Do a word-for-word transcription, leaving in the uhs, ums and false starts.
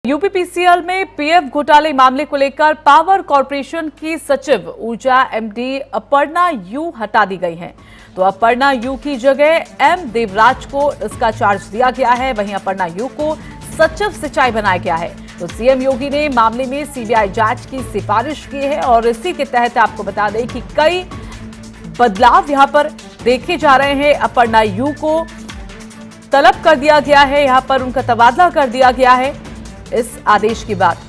UPPCL में PF घोटाले मामले को लेकर पावर कॉर्पोरेशन की सचिव ऊर्जा एमडी अपर्णा यू हटा दी गई हैं। तो अपर्णा यू की जगह एम देवराज को इसका चार्ज दिया गया है। वहीं अपर्णा यू को सचिव सिंचाई बनाया गया है। तो सीएम योगी ने मामले में सीबीआई जांच की सिफारिश की है और इसी के तहत आपको बता दें कि कई बदलाव यहां पर देखे जा रहे हैं। अपर्णा यू को तलब कर दिया गया है, यहां पर उनका तबादला कर दिया गया है इस आदेश के बाद।